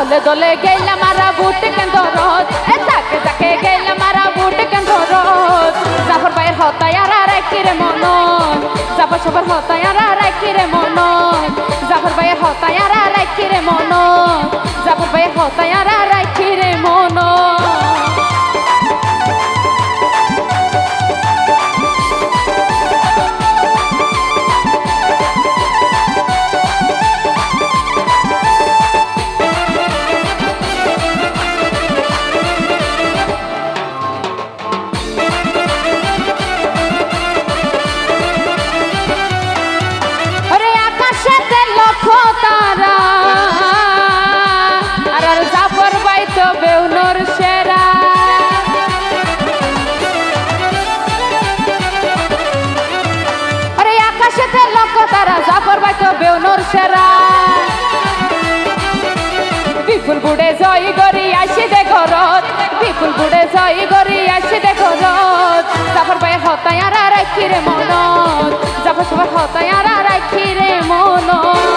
দলে দলে গেলা মারা বুট কেন্দরত এ তাকে তাকে গেলা মারা বুট কেন্দরত জাফর ভাইয়ের হতায়ারা রাখিরে মন জাফর সবার হতায়ারা রাখিরে মন জাফর ভাইয়ের হতায়ারা রাখিরে মন জাফর ভাইয়ের হতায়ারা রাখিরে মন বিপুল বুড়ে জয় গরি আসি দে ঘরত বিপুল বুড়ে জয় গরি আসি দে ঘরত জাফর ভাইয়ের হতায়ারা রাখিরে মনত জাফর সবার হতায়ারা রাখিরে মনত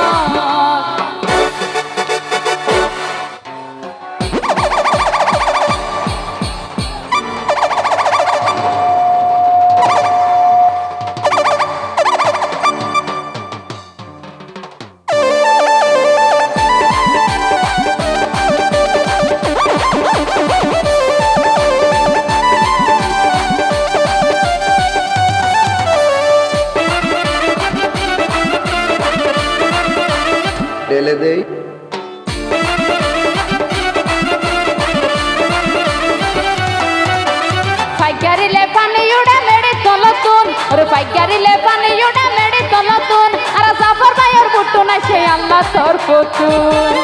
ঢেলে দেই ফাইগারিলে পানি উড়ে মেড়ি তলতুন ওরে ফাইগারিলে পানি উড়ে মেড়ি তলতুন আর জাফর ভাইয়ের বুটু নাই সে আল্লাহ তোর পুতুন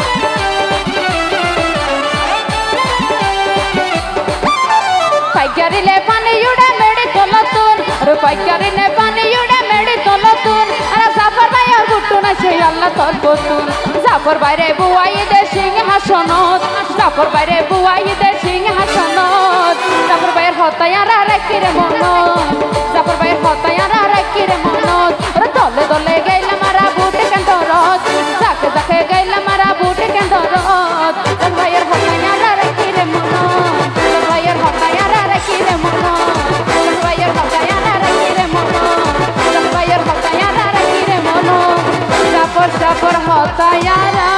ফাইগারিলে পানি উড়ে মেড়ি তলতুন ওরে ফাইগারিলে পানি উড়ে মেড়ি তলতুন আর জাফর ভাইয়ের বুটু নাই সে আল্লাহ তোর পুতুন জাফর বাইরে বুয়াই দে সিংহাসনত জাফর বাইরে বুয়াই দে সিংহাসনত জাফর ভাইয়ের হতায়ারা রাখিরে মনত জাফর ভাইয়ের হতায়ারা রাখিরে মনত ওরে দলে দলে গেলা মারা বুট কেন্দরত যাকে যাকে গেলা মারা বুট কেন্দরত জাফর ভাইয়ের হতায়ারা রাখিরে মনত জাফর ভাইয়ের হতায়ারা রাখিরে মনত জাফর ভাইয়ের হতায়ারা রাখিরে মনত জাফর ভাইয়ের হতায়ারা রাখিরে মনত জাফর জাফর হতায়ারা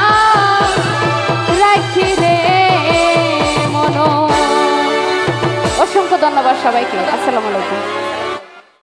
রাখিরে মনত। অসংখ্য ধন্যবাদ সবাইকে। আসসালামু আলাইকুম।